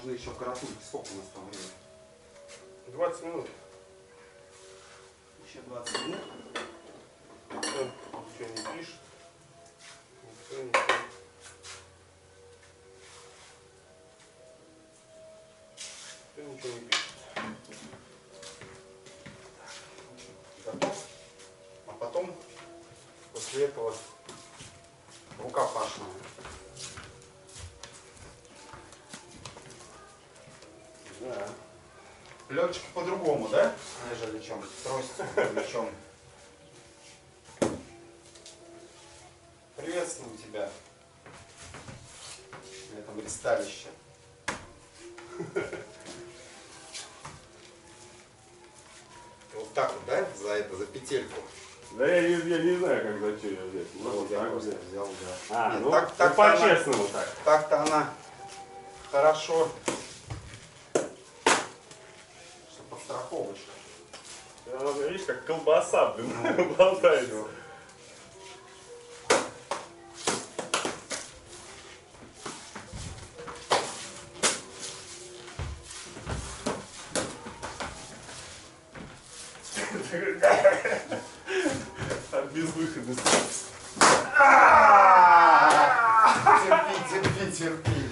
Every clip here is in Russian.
нужно еще коротнуть. Сколько у нас там времени? 20 минут. Еще 20 минут. Никто ничего не пишет. Никто ничего не пишет. Готов. А потом, после этого, рукопашная. Да. Летчики по-другому, да? Нежели чем тростью, плечом. Приветствую тебя на этом ристалище. Вот так вот, да? За петельку. Да я не знаю, как зачем я взять. Вот я просто взял, да. А, Нет, ну, так по-честному так. Так-то она хорошо. Что подстраховочка. Она, видишь, как колбаса, блин, болтается. От безвыходности. Терпи.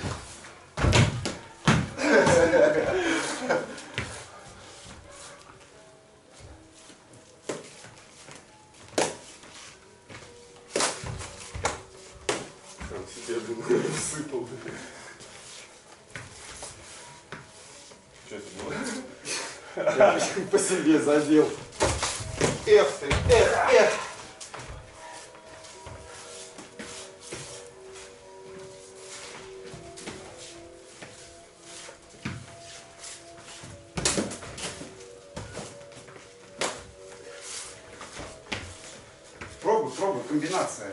Сам себе, блин, сыпал. Что это было? Я по себе задел. Эх ты, эх. Пробуй, комбинация.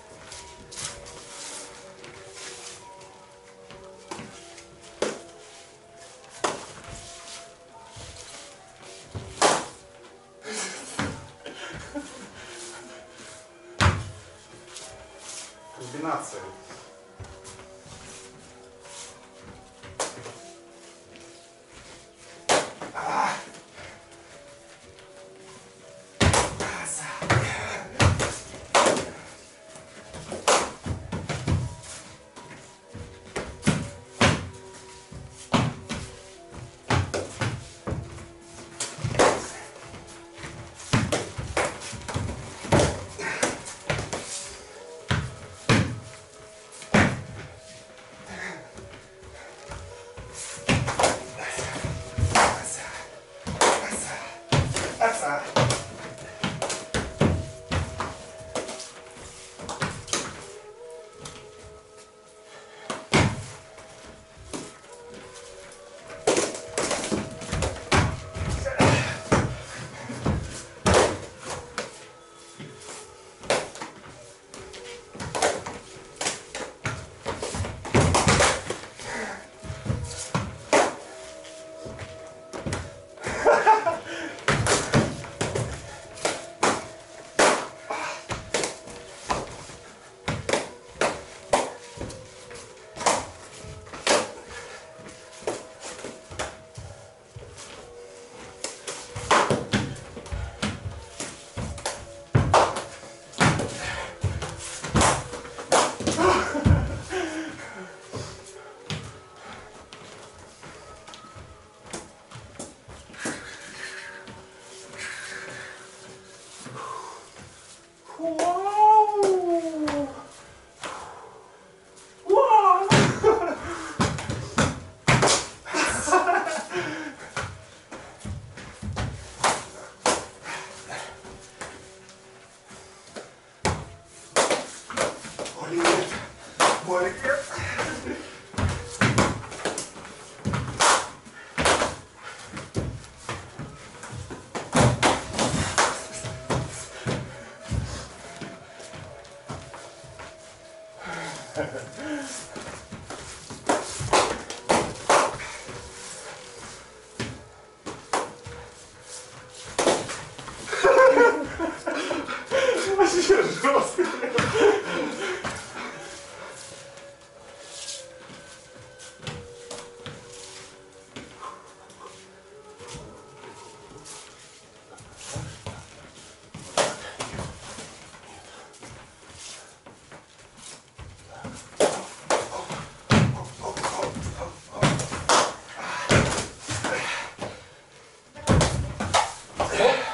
Комбинация.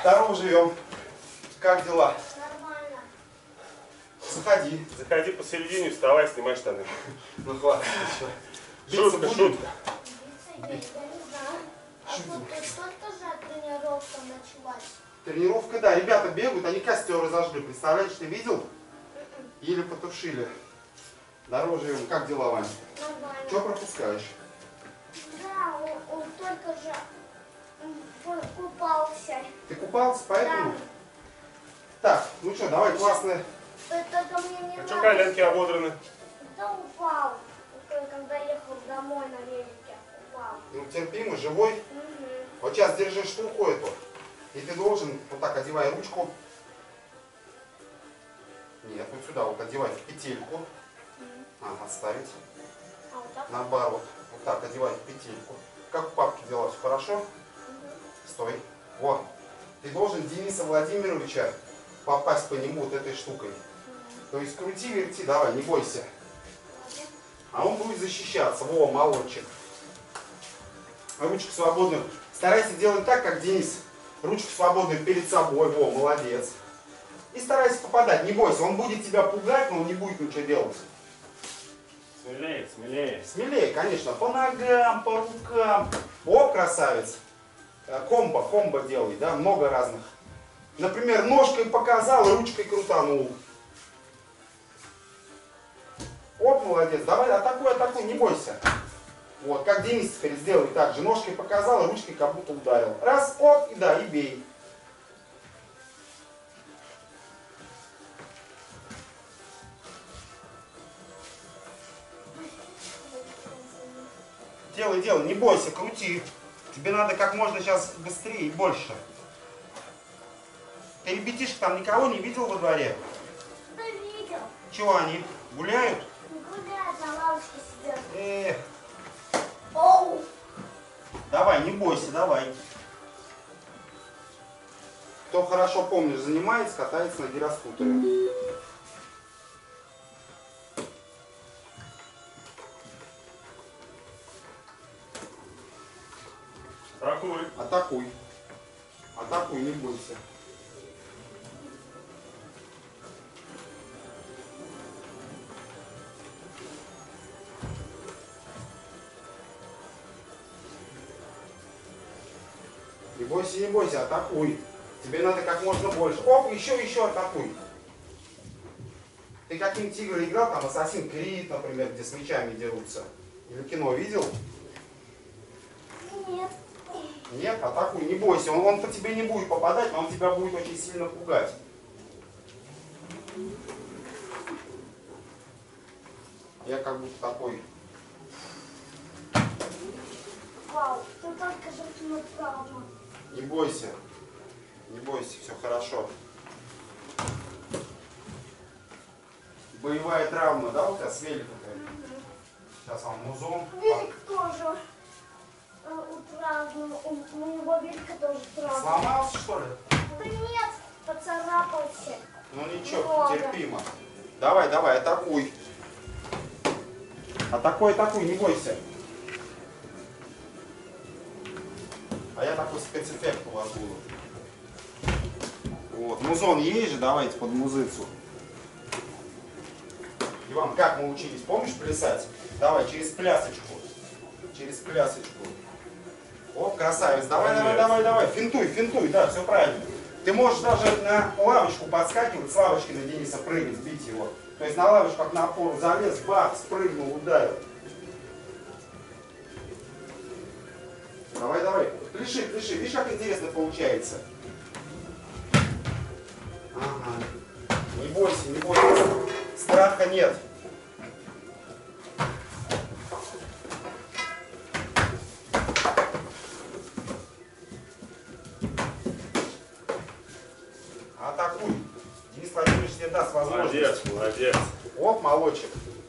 Здорово живем. Как дела? Нормально. Заходи. Заходи посередине, вставай, снимай штаны. Ну хватит еще. Шутка, шутка. Я не знаю. А тут только же тренировка началась. Тренировка, да. Ребята бегают, они костер разожгли. Представляешь, ты видел? Еле потушили. Здорово живем. Как дела, Вань? Нормально. Что пропускаешь? Да, он только же купался. Ты купался, поэтому? Да. Так, ну что, давай классное. Только мне не А надо. что коленки ободраны? Да упал. Когда ехал домой на велике. Упал. Ну, терпимо, живой. Угу. Вот сейчас держи штуку эту. И ты должен, вот так, одевай ручку. Нет, вот сюда вот одевай в петельку. Отставить. А вот так? Наоборот. Вот так, одевай в петельку. Как у папки дела, все хорошо? Стой. Вот. Ты должен Дениса Владимировича попасть по нему вот этой штукой. То есть крути, верти, давай, не бойся. А он будет защищаться. Во, молодчик. Ручку свободную. Старайся делать так, как Денис. Ручку свободную перед собой. Во, молодец. И старайся попадать. Не бойся. Он будет тебя пугать, но он не будет ничего делать. Смелее, смелее. Смелее, конечно. По ногам, по рукам. О, красавец. Комбо делай, да, много разных. Например, ножкой показал, ручкой крутанул. Оп, молодец. Давай, атакуй, не бойся. Вот, как Денис теперь сделай так же. Ножкой показал, ручкой как будто ударил. Раз, оп, и да, и бей. Делай, не бойся, крути. Тебе надо как можно сейчас быстрее и больше. Ты ребятишек там никого не видел во дворе? Да видел. Чего они? Гуляют? Гуляют, на лавочке сидят. Эх, Оу! давай, не бойся, давай. Кто хорошо помнишь, занимается, катается на гироскутере. Атакуй. Атакуй. Атакуй, не бойся. Не бойся, атакуй. Тебе надо как можно больше. Оп, еще атакуй. Ты каким тигр играл, там Assassin's Creed, например, где с мечами дерутся? Или кино видел? Нет. Нет, атакуй, не бойся. Он по тебе не будет попадать, но он тебя будет очень сильно пугать. Я как будто такой. Вау, ты только же направо. Не бойся. Не бойся, все хорошо. Боевая травма, да, у тебя с великом? Сейчас вам музон. Велик тоже утравлен. У моего велика тоже травма. Сломался, что ли? Да нет, поцарапался. Ну ничего, Много. терпимо. Давай, атакуй. Атакуй, не бойся. А я такой спецэффект у вас буду. Вот, музон есть же, давайте под музыцу. Иван, как мы учились, помнишь плясать? Давай, через плясочку. Через плясочку. Оп, красавец, давай. Финтуй, да, все правильно. Ты можешь даже на лавочку подскакивать, с лавочки на Дениса прыгать, бить его. То есть на лавочку, как на опору залез, бах, спрыгнул, ударил. Давай. Пляши. Видишь, как интересно получается? Ага. Не бойся. Страха нет. Атакуй. Денис Владимирович тебе даст возможность. Молодец. Оп, молодчик.